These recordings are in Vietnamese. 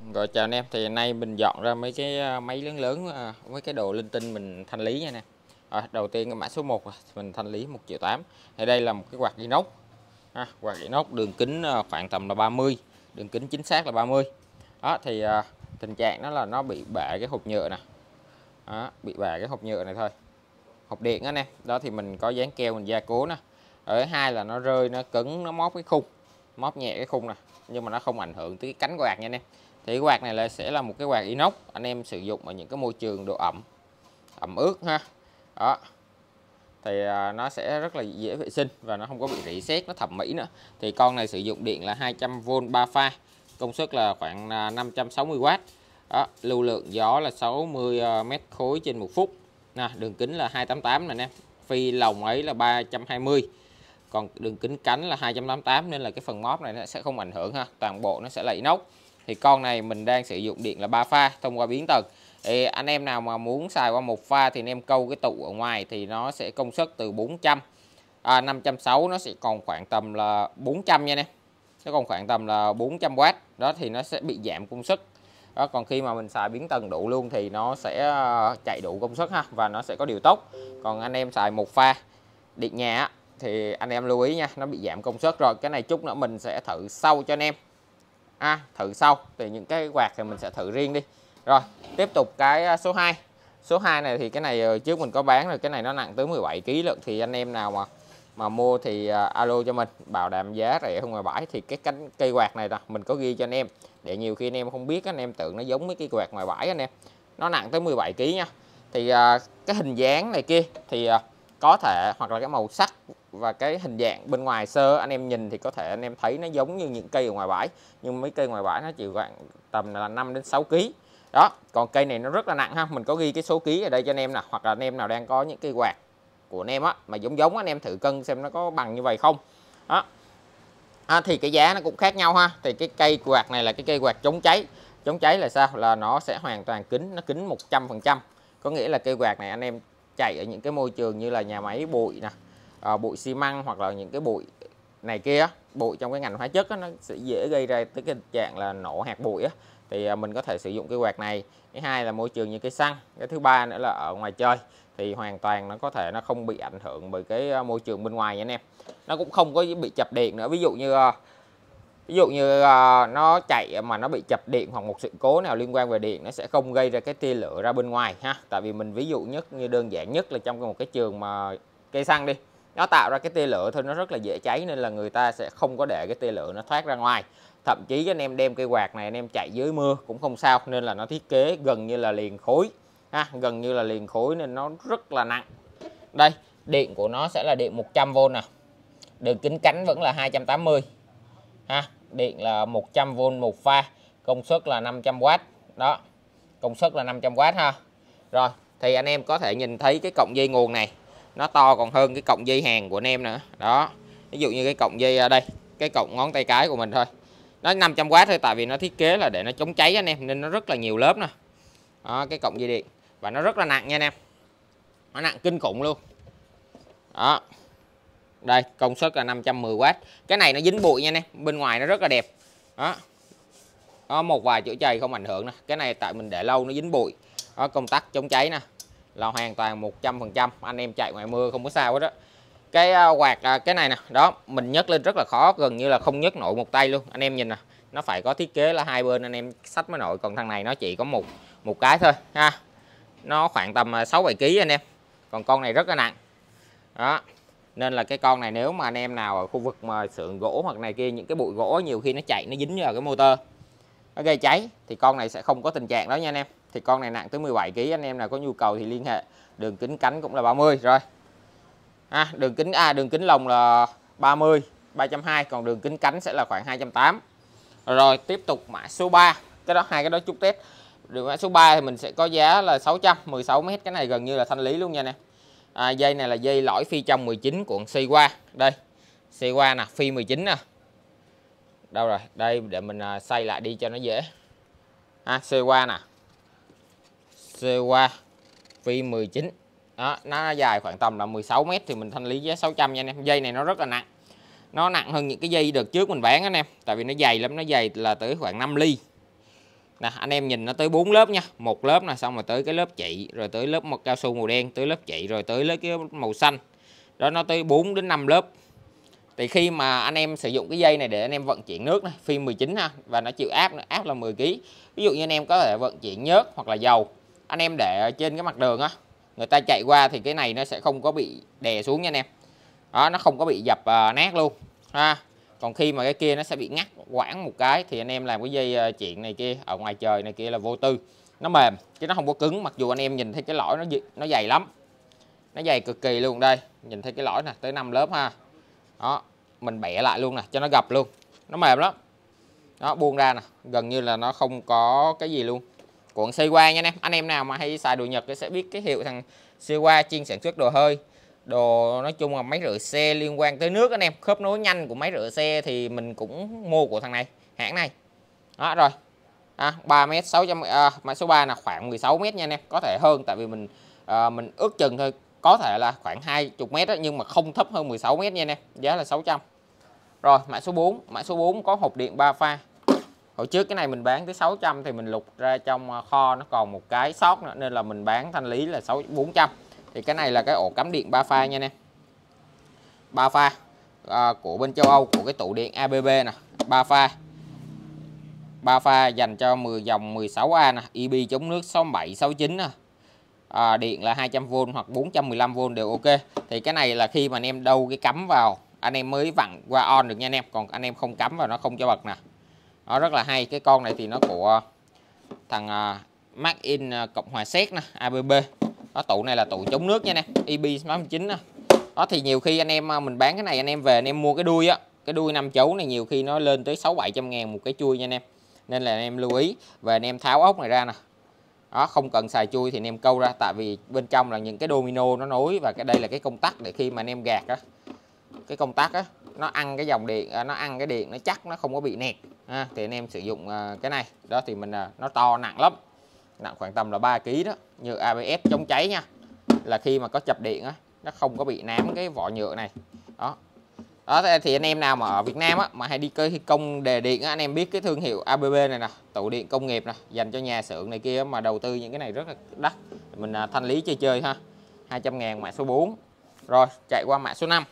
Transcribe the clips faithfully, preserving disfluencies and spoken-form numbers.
Rồi chào anh em, thì nay mình dọn ra mấy cái máy lớn lớn, mấy cái đồ linh tinh mình thanh lý nha nè. À, đầu tiên cái mã số một mình thanh lý một triệu tám. Thì đây là một cái quạt inox. À, quạt inox đường kính khoảng tầm là ba mươi, đường kính chính xác là ba mươi. Đó thì à, tình trạng nó là nó bị bể cái hộp nhựa nè. Đó, bị bể cái hộp nhựa này thôi. Hộp điện đó nè. Đó thì mình có dán keo mình gia cố nè. Ở hai là nó rơi, nó cứng, nó móp cái khung, móp nhẹ cái khung nè, nhưng mà nó không ảnh hưởng tới cái cánh quạt nha anh em. Thì cái quạt này là sẽ là một cái quạt inox anh em sử dụng ở những cái môi trường độ ẩm ẩm ướt ha. Đó thì à, nó sẽ rất là dễ vệ sinh và nó không có bị rỉ sét, nó thẩm mỹ nữa. Thì con này sử dụng điện là hai trăm vôn ba pha, công suất là khoảng năm trăm sáu mươi oát. Đó, lưu lượng gió là sáu mươi mét khối trên một phút nè, đường kính là hai trăm tám mươi tám này nè, phi lồng ấy là ba trăm hai mươi, còn đường kính cánh là hai trăm tám mươi tám, nên là cái phần móp này nó sẽ không ảnh hưởng ha, toàn bộ nó sẽ là inox. Thì con này mình đang sử dụng điện là ba pha thông qua biến tần. Thì anh em nào mà muốn xài qua một pha thì anh em câu cái tụ ở ngoài thì nó sẽ công suất từ bốn trăm, à, năm trăm sáu mươi nó sẽ còn khoảng tầm là bốn trăm nha nè, nó còn khoảng tầm là bốn trăm oát. Đó thì nó sẽ bị giảm công suất. Đó, còn khi mà mình xài biến tần đủ luôn thì nó sẽ chạy đủ công suất ha, và nó sẽ có điều tốc. Còn anh em xài một pha điện nhà á, thì anh em lưu ý nha, nó bị giảm công suất. Rồi cái này chút nữa mình sẽ thử sau cho anh em. À, thử sau thì những cái quạt thì mình sẽ thử riêng đi. Rồi tiếp tục cái số hai. Số hai này thì cái này trước mình có bán rồi, cái này nó nặng tới mười bảy ki lô gam lận. Thì anh em nào mà mà mua thì alo cho mình, bảo đảm giá rẻ hơn ngoài bãi. Thì cái cánh cây quạt này nè mình có ghi cho anh em, để nhiều khi anh em không biết, anh em tưởng nó giống mấy cái quạt ngoài bãi anh em. Nó nặng tới mười bảy ki lô gam nha. Thì cái hình dáng này kia thì có thể, hoặc là cái màu sắc và cái hình dạng bên ngoài sơ anh em nhìn thì có thể anh em thấy nó giống như những cây ở ngoài bãi, nhưng mấy cây ngoài bãi nó chỉ khoảng tầm là năm đến sáu ki lô gam. Đó, còn cây này nó rất là nặng ha, mình có ghi cái số ký ở đây cho anh em nè, hoặc là anh em nào đang có những cây quạt của anh em á mà giống giống, anh em thử cân xem nó có bằng như vậy không. Đó. À, thì cái giá nó cũng khác nhau ha. Thì cái cây quạt này là cái cây quạt chống cháy. Chống cháy là sao? Là nó sẽ hoàn toàn kín, nó kín một trăm phần trăm. Có nghĩa là cây quạt này anh em chạy ở những cái môi trường như là nhà máy bụi nè, à, bụi xi măng, hoặc là những cái bụi này kia, bụi trong cái ngành hóa chất á, nó sẽ dễ gây ra tới cái tình trạng là nổ hạt bụi á. Thì mình có thể sử dụng cái quạt này. Cái hai là môi trường như cây xăng. Cái thứ ba nữa là ở ngoài chơi thì hoàn toàn nó có thể nó không bị ảnh hưởng bởi cái môi trường bên ngoài nha anh em. Nó cũng không có bị chập điện nữa. Ví dụ như ví dụ như nó chạy mà nó bị chập điện hoặc một sự cố nào liên quan về điện, nó sẽ không gây ra cái tia lửa ra bên ngoài ha. Tại vì mình ví dụ nhất như đơn giản nhất là trong một cái trường mà cây xăng đi, nó tạo ra cái tia lửa thôi, nó rất là dễ cháy, nên là người ta sẽ không có để cái tia lửa nó thoát ra ngoài. Thậm chí anh em đem cây quạt này anh em chạy dưới mưa cũng không sao, nên là nó thiết kế gần như là liền khối ha, gần như là liền khối nên nó rất là nặng. Đây, điện của nó sẽ là điện một trăm vôn nè, đường kính cánh vẫn là hai trăm tám mươi ha, điện là một trăm vôn một pha, công suất là năm trăm oát. Đó, công suất là năm trăm oát ha. Rồi thì anh em có thể nhìn thấy cái cọng dây nguồn này nó to còn hơn cái cọng dây hàng của anh em nữa. Đó, ví dụ như cái cọng dây ở đây, cái cọng ngón tay cái của mình thôi, nó năm trăm oát thôi, tại vì nó thiết kế là để nó chống cháy anh em, nên nó rất là nhiều lớp nè. Đó, cái cọng dây điện, và nó rất là nặng nha anh em, nó nặng kinh khủng luôn. Đó, đây công suất là năm trăm mười oát. Cái này nó dính bụi nha anh em, bên ngoài nó rất là đẹp. Đó, có một vài chỗ chày không ảnh hưởng nè, cái này tại mình để lâu nó dính bụi. Đó, công tắc chống cháy nè là hoàn toàn một trăm phần trăm, anh em chạy ngoài mưa không có sao hết đó. Cái quạt cái này nè, đó mình nhấc lên rất là khó, gần như là không nhấc nổi một tay luôn. Anh em nhìn nè, nó phải có thiết kế là hai bên anh em xách mới nổi, còn thằng này nó chỉ có một một cái thôi ha. Nó khoảng tầm sáu bảy ki lô gam anh em. Còn con này rất là nặng. Đó. Nên là cái con này nếu mà anh em nào ở khu vực mà xưởng gỗ hoặc này kia, những cái bụi gỗ nhiều khi nó chạy nó dính vào cái motor, nó gây cháy, thì con này sẽ không có tình trạng đó nha anh em. Thì con này nặng tới mười bảy ki lô gam, anh em nào có nhu cầu thì liên hệ. Đường kính cánh cũng là ba mươi rồi. À, đường kính à, đường kính lồng là ba mươi, ba trăm hai mươi, còn đường kính cánh sẽ là khoảng hai trăm tám mươi. Rồi tiếp tục mã số ba. Cái đó hai cái đó chút test. Đường mã số ba thì mình sẽ có giá là sáu trăm, mười sáu mét, cái này gần như là thanh lý luôn nha nè. À, dây này là dây lõi phi trong mười chín của Siwa. Đây, Siwa nè, phi mười chín nè. Đâu rồi? Đây để mình xây lại đi cho nó dễ. À, Siwa nè. Siwa phi mười chín. Đó, nó dài khoảng tầm là mười sáu mét thì mình thanh lý giá sáu trăm nha anh em. Dây này nó rất là nặng. Nó nặng hơn những cái dây đợt trước mình bán anh em, tại vì nó dày lắm, nó dày là tới khoảng năm ly. Nè anh em nhìn nó tới bốn lớp nha, một lớp là xong rồi tới cái lớp chị, rồi tới lớp một cao su màu đen, tới lớp chị, rồi tới lớp cái màu xanh đó, nó tới bốn đến năm lớp. Thì khi mà anh em sử dụng cái dây này để anh em vận chuyển nước này, phim mười chín ha, và nó chịu áp nữa, áp là mười ki lô gam. Ví dụ như anh em có thể vận chuyển nhớt hoặc là dầu, anh em để ở trên cái mặt đường á, người ta chạy qua thì cái này nó sẽ không có bị đè xuống nha anh em. Đó, nó không có bị dập uh, nát luôn ha. Còn khi mà cái kia nó sẽ bị ngắt quãng một cái thì anh em làm cái dây uh, chuyện này kia ở ngoài trời này kia là vô tư. Nó mềm chứ nó không có cứng, mặc dù anh em nhìn thấy cái lõi nó nó dày lắm. Nó dày cực kỳ luôn. Đây, nhìn thấy cái lõi nè, tới năm lớp ha. Đó, mình bẻ lại luôn nè cho nó gập luôn. Nó mềm lắm. Đó, buông ra nè, gần như là nó không có cái gì luôn. Cuộn Seiwa nha anh em. Anh em nào mà hay xài đồ Nhật sẽ biết cái hiệu thằng Seiwa chuyên sản xuất đồ hơi. Đồ nói chung là máy rửa xe liên quan tới nước anh em, khớp nối nhanh của máy rửa xe thì mình cũng mua của thằng này, hãng này. Đó rồi. À, ba mét sáu trăm à, mã số ba là khoảng mười sáu mét nha anh em, có thể hơn tại vì mình à, mình ước chừng thôi, có thể là khoảng hai mươi mét đó, nhưng mà không thấp hơn mười sáu mét nha anh em, giá là sáu trăm. Rồi, mã số bốn, mã số bốn có hộp điện ba pha. Hồi trước cái này mình bán tới sáu trăm thì mình lục ra trong kho nó còn một cái sót nữa nên là mình bán thanh lý là bốn trăm. Thì cái này là cái ổ cắm điện ba pha nha anh em. ba pha à, của bên châu Âu, của cái tủ điện a bê bê nè, ba pha. ba pha dành cho mười dòng mười sáu A nè, i bê chống nước sáu bảy sáu chín nè. À, điện là hai trăm vôn hoặc bốn trăm mười lăm vôn đều ok. Thì cái này là khi mà anh em đâu cái cắm vào anh em mới vặn qua on được nha anh em, còn anh em không cắm vào nó không cho bật nè. Nó rất là hay. Cái con này thì nó của thằng uh, Made in uh, Cộng hòa Séc nè, a bê bê. Đó, tủ này là tủ chống nước nha nè, i bê tám chín nè. Đó thì nhiều khi anh em mình bán cái này anh em về anh em mua cái đuôi á, cái đuôi năm chấu này nhiều khi nó lên tới sáu bảy trăm ngàn một cái chui nha anh em. Nên là anh em lưu ý và anh em tháo ốc này ra nè. Đó, không cần xài chui thì anh em câu ra, tại vì bên trong là những cái domino nó nối, và cái đây là cái công tắc để khi mà anh em gạt á, cái công tắc á nó ăn cái dòng điện, nó ăn cái điện nó chắc, nó không có bị nẹt ha. Thì anh em sử dụng cái này đó thì mình nó to nặng lắm, nặng khoảng tầm là ba ki lô gam đó, như a bê ét chống cháy nha, là khi mà có chập điện á nó không có bị nám cái vỏ nhựa này. Đó. Đó thì anh em nào mà ở Việt Nam á mà hay đi cơ thi công đề điện á, anh em biết cái thương hiệu a bê bê này nè, tủ điện công nghiệp nè, dành cho nhà xưởng này kia mà đầu tư những cái này rất là đắt. Mình thanh lý chơi chơi ha. hai trăm ngàn mã số bốn. Rồi, chạy qua mã số năm.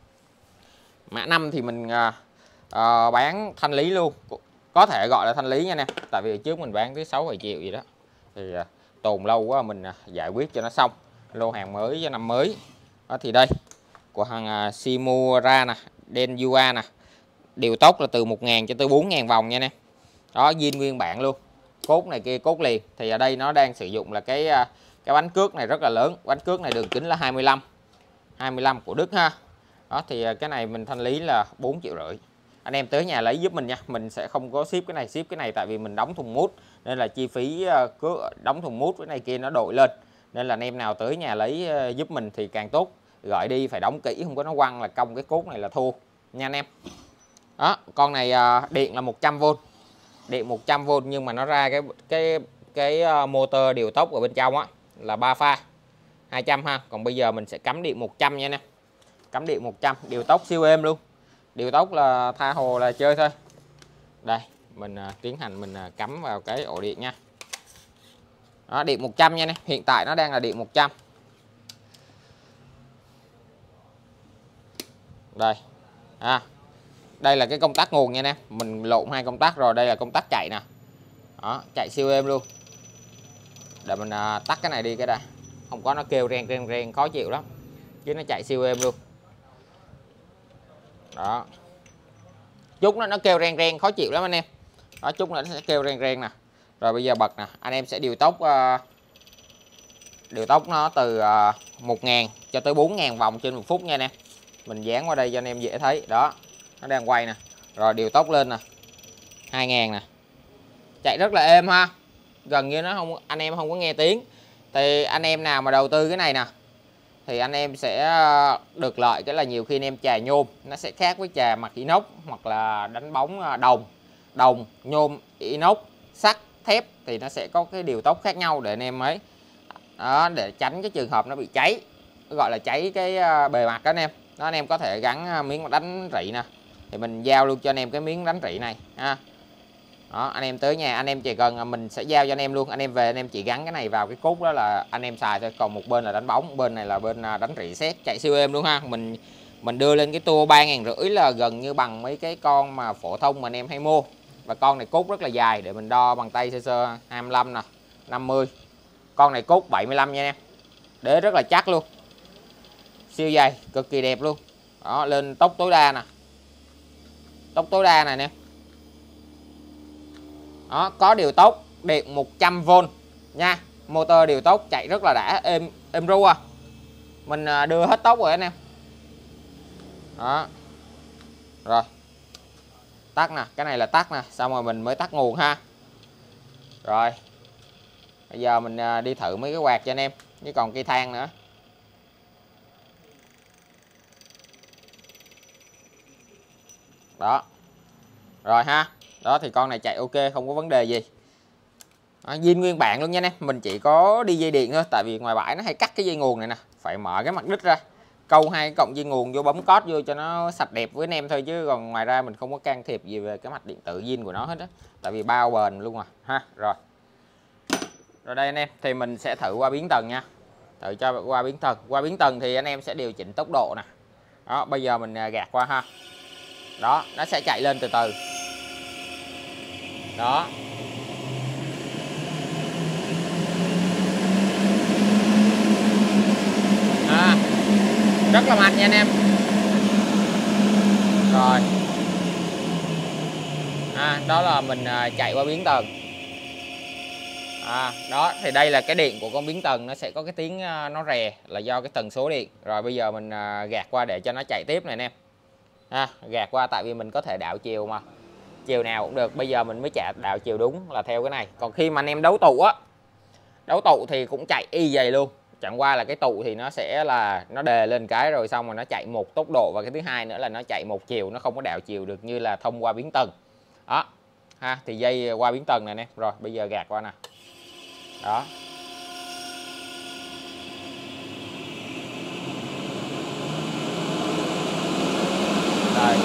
Mã năm thì mình à, à, bán thanh lý luôn, có thể gọi là thanh lý nha nè, tại vì trước mình bán tới sáu bảy triệu gì đó thì à, tồn lâu quá mình à, giải quyết cho nó xong, lô hàng mới cho năm mới. Đó thì đây của hàng à, Shimura nè, Denua nè, điều tốc là từ một ngàn cho tới bốn ngàn vòng nha nè. Đó, zin nguyên bản luôn, cốt này kia cốt liền. Thì ở đây nó đang sử dụng là cái cái bánh cước này rất là lớn, bánh cước này đường kính là hai mươi lăm hai mươi lăm của Đức ha. Đó thì cái này mình thanh lý là bốn triệu rưỡi. Anh em tới nhà lấy giúp mình nha, mình sẽ không có ship cái này, ship cái này tại vì mình đóng thùng mút nên là chi phí cứ đóng thùng mút cái này kia nó đội lên, nên là anh em nào tới nhà lấy giúp mình thì càng tốt. Gọi đi phải đóng kỹ, không có nó quăng là cong cái cốt này là thua nha anh em. Đó, con này điện là một trăm vôn, điện một trăm vôn nhưng mà nó ra cái cái cái motor điều tốc ở bên trong á là ba pha hai trăm ha. Còn bây giờ mình sẽ cắm điện một trăm nha anh em. Cắm điện một trăm, điều tốc siêu êm luôn. Điều tốc là tha hồ là chơi thôi. Đây, mình uh, tiến hành mình uh, cắm vào cái ổ điện nha. Đó, điện một trăm nha anh em. Hiện tại nó đang là điện một trăm. Đây. À, đây là cái công tắc nguồn nha anh em. Mình lộn hai công tắc rồi, đây là công tắc chạy nè. Đó, chạy siêu êm luôn. Để mình uh, tắt cái này đi cái đã. Không có nó kêu reng reng reng khó chịu lắm. Chứ nó chạy siêu êm luôn. Đó, chút nó nó kêu reng reng khó chịu lắm anh em. Đó, chút nữa nó sẽ kêu reng reng nè. Rồi bây giờ bật nè, anh em sẽ điều tốc uh, điều tốc nó từ uh, một ngàn cho tới bốn ngàn vòng trên một phút nha anh em. Mình dán qua đây cho anh em dễ thấy. Đó, nó đang quay nè. Rồi điều tốc lên nè, hai ngàn nè. Chạy rất là êm ha, gần như nó không, anh em không có nghe tiếng. Thì anh em nào mà đầu tư cái này nè thì anh em sẽ được lợi cái là nhiều khi anh em chà nhôm nó sẽ khác với chà mặt inox, hoặc là đánh bóng đồng đồng nhôm inox sắt thép thì nó sẽ có cái điều tốc khác nhau để anh em ấy. Đó, để tránh cái trường hợp nó bị cháy, gọi là cháy cái bề mặt đó anh em. Đó, anh em có thể gắn miếng đánh rỉ nè, thì mình giao luôn cho anh em cái miếng đánh rỉ này ha. Đó, anh em tới nhà anh em chỉ cần mình sẽ giao cho anh em luôn, anh em về anh em chỉ gắn cái này vào cái cốt đó là anh em xài thôi. Còn một bên là đánh bóng, bên này là bên đánh rỉ sét, chạy siêu êm luôn ha. Mình mình đưa lên cái tua ba ngàn rưỡi là gần như bằng mấy cái con mà phổ thông mà anh em hay mua. Và con này cốt rất là dài, để mình đo bằng tay sơ sơ, hai mươi lăm nè, năm mươi. Con này cốt bảy mươi lăm nha em. Đế rất là chắc luôn, siêu dày, cực kỳ đẹp luôn. Đó, lên tốc tối đa nè, tốc tối đa này nè. Đó, có điều tốc, điện một trăm vôn nha, motor điều tốc, chạy rất là đã, êm êm ru à. Mình đưa hết tốc rồi anh em. Đó. Rồi. Tắt nè, cái này là tắt nè, xong rồi mình mới tắt nguồn ha. Rồi. Bây giờ mình đi thử mấy cái quạt cho anh em, với còn cây thang nữa. Đó. Rồi ha. Đó thì con này chạy ok, không có vấn đề gì. Đó, zin nguyên bản luôn nha anh em. Mình chỉ có đi dây điện thôi, tại vì ngoài bãi nó hay cắt cái dây nguồn này nè, phải mở cái mặt đít ra, câu hai cọng dây nguồn vô, bấm cót vô cho nó sạch đẹp với anh em thôi, chứ còn ngoài ra mình không có can thiệp gì về cái mặt điện tử zin của nó hết á, tại vì bao bền luôn à ha. Rồi. Rồi đây anh em, thì mình sẽ thử qua biến tần nha. Thử cho qua biến tần. Qua biến tần thì anh em sẽ điều chỉnh tốc độ nè. Đó, bây giờ mình gạt qua ha. Đó, nó sẽ chạy lên từ từ. Đó. À, rất là mạnh nha anh em. Rồi. À, đó là mình chạy qua biến tần. À, đó thì đây là cái điện của con biến tần, nó sẽ có cái tiếng nó rè là do cái tần số điện. Rồi bây giờ mình gạt qua để cho nó chạy tiếp này anh em. À, gạt qua tại vì mình có thể đảo chiều mà, chiều nào cũng được. Bây giờ mình mới chạy đảo chiều đúng là theo cái này. Còn khi mà anh em đấu tụ á, đấu tụ thì cũng chạy y vậy luôn, chẳng qua là cái tụ thì nó sẽ là nó đề lên cái rồi xong rồi nó chạy một tốc độ, và cái thứ hai nữa là nó chạy một chiều, nó không có đảo chiều được như là thông qua biến tần. Đó ha, thì dây qua biến tần này nè. Rồi bây giờ gạt qua nè. Đó. Rồi.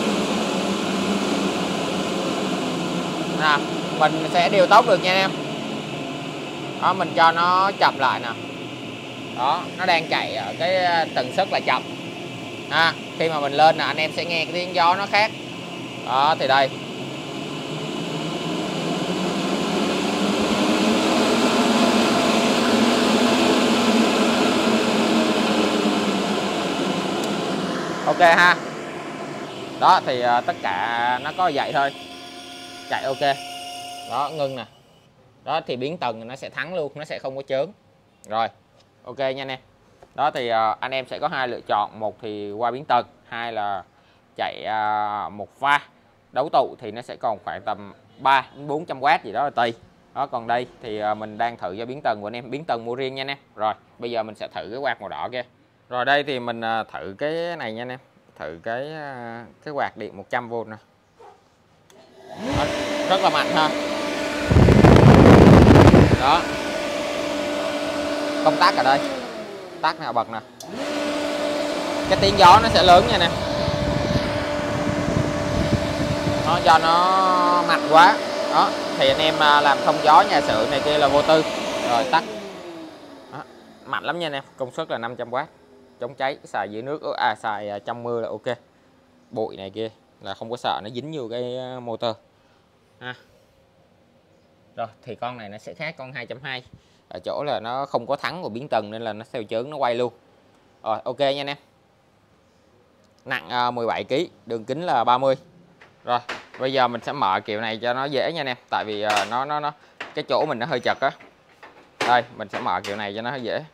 Nè, mình sẽ điều tốc được nha anh em. Đó, mình cho nó chậm lại nè. Đó, nó đang chạy ở cái tần suất là chậm. À, khi mà mình lên là anh em sẽ nghe cái tiếng gió nó khác. Đó thì đây. Ok ha. Đó thì uh, tất cả nó có vậy thôi. Chạy ok. Đó, ngưng nè. Đó thì biến tần nó sẽ thắng luôn, nó sẽ không có chớn. Rồi. Ok nha anh em. Đó thì uh, anh em sẽ có hai lựa chọn, một thì qua biến tần, hai là chạy uh, một pha. Đấu tụ thì nó sẽ còn khoảng tầm ba đến bốn trăm oát gì đó là tùy. Đó, còn đây thì uh, mình đang thử cho biến tần của anh em, biến tần mua riêng nha anh em. Rồi, bây giờ mình sẽ thử cái quạt màu đỏ kia. Rồi đây thì mình uh, thử cái này nha anh em. Thử cái uh, cái quạt điện một trăm vôn nè. Đó, rất là mạnh ha. Đó. Công tắc ở đây. Tắt nào bật nè. Cái tiếng gió nó sẽ lớn nha nè. Nó do nó mạnh quá. Đó, thì anh em làm thông gió nhà xưởng này kia là vô tư. Rồi tắt. Đó, mạnh lắm nha anh em, công suất là năm trăm oát. Chống cháy, xài dưới nước, à xài trong mưa là ok. Bụi này kia là không có sợ nó dính vô cái motor. Ha. Rồi thì con này nó sẽ khác con hai trăm hai mươi ở chỗ là nó không có thắng của biến tần nên là nó theo chớn nó quay luôn. Rồi ok nha anh em. Nặng uh, mười bảy ki lô gam, đường kính là ba mươi. Rồi bây giờ mình sẽ mở kiểu này cho nó dễ nha anh em, tại vì uh, nó nó nó cái chỗ mình nó hơi chật á. Đây mình sẽ mở kiểu này cho nó hơi dễ.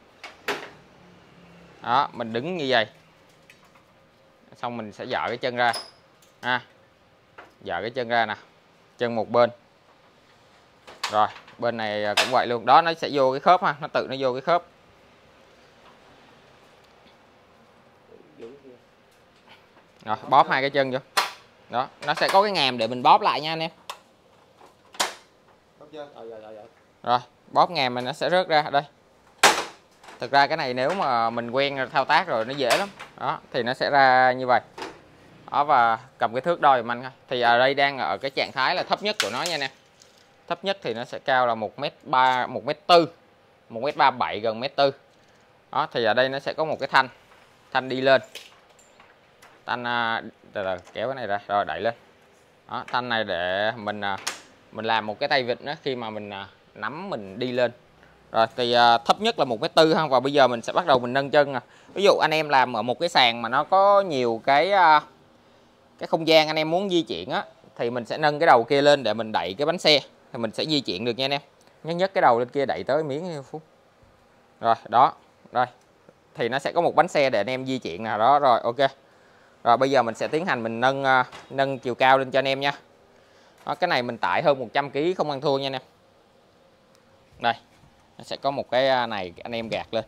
Đó, mình đứng như vậy, xong mình sẽ dở cái chân ra ha. Dở cái chân ra nè, chân một bên. Rồi bên này cũng vậy luôn. Đó, nó sẽ vô cái khớp ha, nó tự nó vô cái khớp. Rồi bóp hai cái chân vô. Đó, nó sẽ có cái ngàm để mình bóp lại nha anh em. Rồi bóp ngàm mình nó sẽ rớt ra đây. Thực ra cái này nếu mà mình quen thao tác rồi nó dễ lắm. Đó thì nó sẽ ra như vậy. Đó, và cầm cái thước đo giùm anh. Thì ở đây đang ở cái trạng thái là thấp nhất của nó nha nè. thấp nhất thì nó sẽ cao là một mét ba, một mét tư, một mét ba mươi bảy, gần mét tư. Đó thì ở đây nó sẽ có một cái thanh thanh đi lên, thanh uh, từ từ kéo cái này ra rồi đẩy lên. Đó, thanh này để mình uh, mình làm một cái tay vịt đó, khi mà mình uh, nắm mình đi lên. Rồi thì uh, thấp nhất là một mét tư ha, và bây giờ mình sẽ bắt đầu mình nâng chân nè. Ví dụ anh em làm ở một cái sàn mà nó có nhiều cái uh, cái không gian anh em muốn di chuyển á, thì mình sẽ nâng cái đầu kia lên để mình đẩy cái bánh xe, thì mình sẽ di chuyển được nha anh em. Nhấc nhấc cái đầu lên kia đẩy tới miếng phút. Rồi đó, rồi thì nó sẽ có một bánh xe để anh em di chuyển nào đó. Rồi ok. Rồi bây giờ mình sẽ tiến hành mình nâng uh, nâng chiều cao lên cho anh em nha. Đó, cái này mình tải hơn một trăm ki lô gam không ăn thua nha anh em. Đây, nó sẽ có một cái này anh em gạt lên.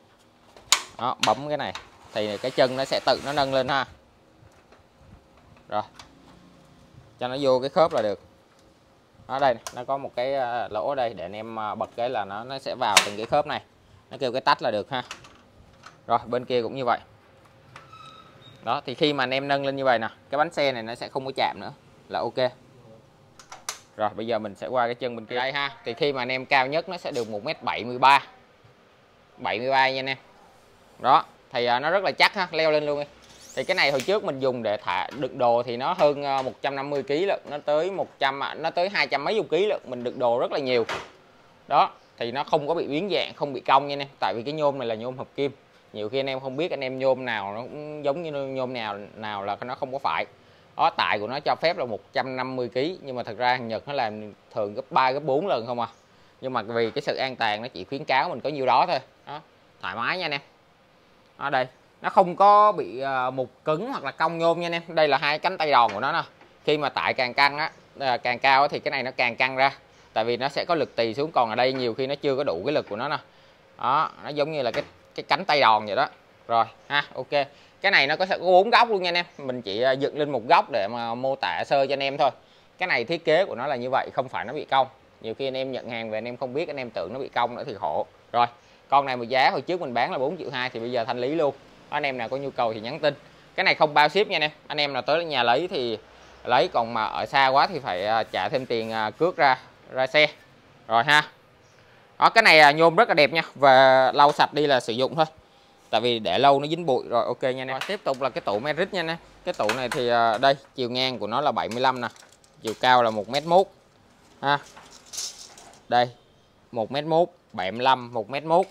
Đó, bấm cái này thì cái chân nó sẽ tự nó nâng lên ha. Rồi. Cho nó vô cái khớp là được. Ở đây nó có một cái lỗ ở đây để anh em bật cái là nó nó sẽ vào từng cái khớp này. Nó kêu cái tách là được ha. Rồi, bên kia cũng như vậy. Đó, thì khi mà anh em nâng lên như vậy nè, cái bánh xe này nó sẽ không có chạm nữa là ok. Rồi, bây giờ mình sẽ qua cái chân bên kia đây ha. Thì khi mà anh em cao nhất nó sẽ được một mét bảy mươi ba. bảy mươi ba nha anh em. Đó, thì nó rất là chắc ha, leo lên luôn đi. Thì cái này hồi trước mình dùng để thả đựng đồ thì nó hơn một trăm năm mươi ki lô gam lận, nó tới một trăm, nó tới hai trăm mấy chục ký lận, mình đựng đồ rất là nhiều. Đó, thì nó không có bị biến dạng, không bị cong nha anh em, tại vì cái nhôm này là nhôm hợp kim. Nhiều khi anh em không biết anh em nhôm nào nó cũng giống như nhôm nào nào là nó không có phải. Đó, tại của nó cho phép là một trăm năm mươi ki lô gam, nhưng mà thật ra Nhật nó làm thường gấp ba gấp bốn lần không à. Nhưng mà vì cái sự an toàn nó chỉ khuyến cáo mình có nhiêu đó thôi. Đó, thoải mái nha anh em. Ở đây nó không có bị mục cứng hoặc là cong nhôm nha anh em. Đây là hai cánh tay đòn của nó nè. Khi mà tải càng căng á, càng cao á, thì cái này nó càng căng ra, tại vì nó sẽ có lực tì xuống, còn ở đây nhiều khi nó chưa có đủ cái lực của nó nè. Đó, nó giống như là cái cái cánh tay đòn vậy đó. Rồi ha, ok. Cái này nó có sẽ có bốn góc luôn nha anh em. Mình chỉ dựng lên một góc để mà mô tả sơ cho anh em thôi. Cái này thiết kế của nó là như vậy, không phải nó bị cong. Nhiều khi anh em nhận hàng về anh em không biết, anh em tưởng nó bị cong nữa thì khổ. Rồi, con này một giá hồi trước mình bán là bốn triệu hai thì bây giờ thanh lý luôn. Anh em nào có nhu cầu thì nhắn tin. Cái này không bao ship nha anh em. Anh em nào tới nhà lấy thì lấy, còn mà ở xa quá thì phải trả thêm tiền cước ra ra xe. Rồi ha. Đó, cái này nhôm rất là đẹp nha, và lau sạch đi là sử dụng thôi. Tại vì để lâu nó dính bụi. Rồi ok nha anh em. Rồi, tiếp tục là cái tủ Merit nha anh em. Cái tủ này thì đây, chiều ngang của nó là bảy mươi lăm nè, chiều cao là một mét mốt ha. Đây, một mét mốt, bảy mươi lăm, một mét mốt.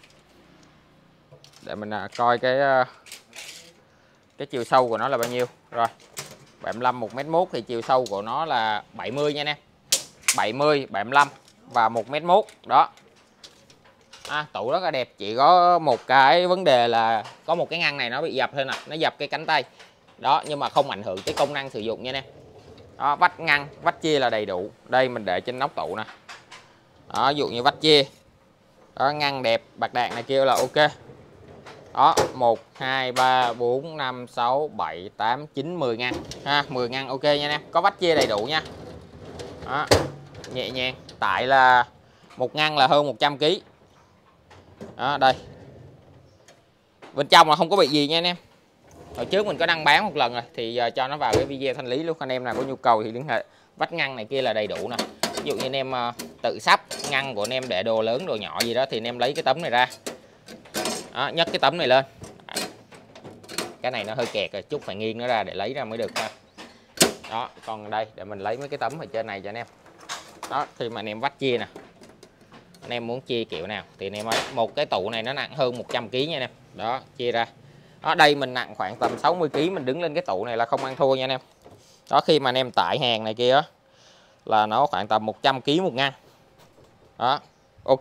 Để mình coi cái cái chiều sâu của nó là bao nhiêu. Rồi, bảy mươi lăm, một mét mốt thì chiều sâu của nó là bảy mươi nha anh em. bảy mươi, bảy mươi lăm và một mét mốt. Đó. À, tủ rất là đẹp, chỉ có một cái vấn đề là có một cái ngăn này nó bị dập thôi nè, nó dập cái cánh tay. Đó, nhưng mà không ảnh hưởng tới công năng sử dụng nha anh em. Đó, vách ngăn, vách chia là đầy đủ. Đây mình để trên nóc tủ nè. Đó, ví dụ như vách chia. Đó, ngăn đẹp, bạc đạn này kia là ok. Đó, một, hai, ba, bốn, năm, sáu, bảy, tám, chín, mười ngăn ha, mười ngăn ok nha anh em. Có vách chia đầy đủ nha. Đó, nhẹ nhàng. Tại là một ngăn là hơn một trăm ki lô gam. Đó, đây. Bên trong là không có bị gì nha anh em. Hồi trước mình có đăng bán một lần rồi thì giờ cho nó vào cái video thanh lý luôn. Anh em nào có nhu cầu thì liên hệ. Vách ngăn này kia là đầy đủ nè. Ví dụ như anh em tự sắp ngăn của anh em để đồ lớn đồ nhỏ gì đó thì anh em lấy cái tấm này ra. Đó, nhấc cái tấm này lên. Cái này nó hơi kẹt rồi, chút phải nghiêng nó ra để lấy ra mới được ha. Đó, còn đây để mình lấy mấy cái tấm ở trên này cho anh em. Đó, khi mà anh em vách chia nè, anh em muốn chia kiểu nào thì anh em ấy. Một cái tủ này nó nặng hơn một trăm ki lô gam nha anh em. Đó, chia ra. Ở đây mình nặng khoảng tầm sáu mươi ki lô gam, mình đứng lên cái tủ này là không ăn thua nha anh em. Đó, khi mà anh em tải hàng này kia đó, là nó khoảng tầm một trăm ki lô gam một ngăn. Đó, ok.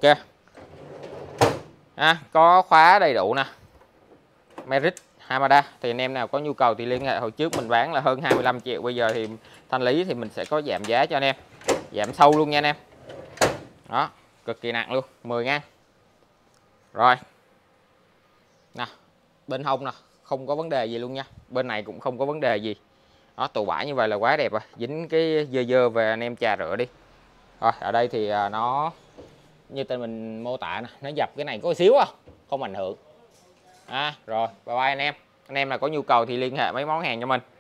À, có khóa đầy đủ nè. Merit Hamada, thì anh em nào có nhu cầu thì liên hệ. Hồi trước mình bán là hơn hai mươi lăm triệu, bây giờ thì thanh lý thì mình sẽ có giảm giá cho anh em, giảm sâu luôn nha anh em. Đó, cực kỳ nặng luôn, mười ngăn. Rồi nè, bên hông nè, không có vấn đề gì luôn nha, bên này cũng không có vấn đề gì. Đó, tủ bãi như vậy là quá đẹp rồi, dính cái dơ dơ về anh em chà rửa đi. Rồi ở đây thì nó như tên mình mô tả nè, nó dập cái này có một xíu à, không ảnh hưởng. À, rồi bye bye anh em. Anh em nào có nhu cầu thì liên hệ mấy món hàng cho mình.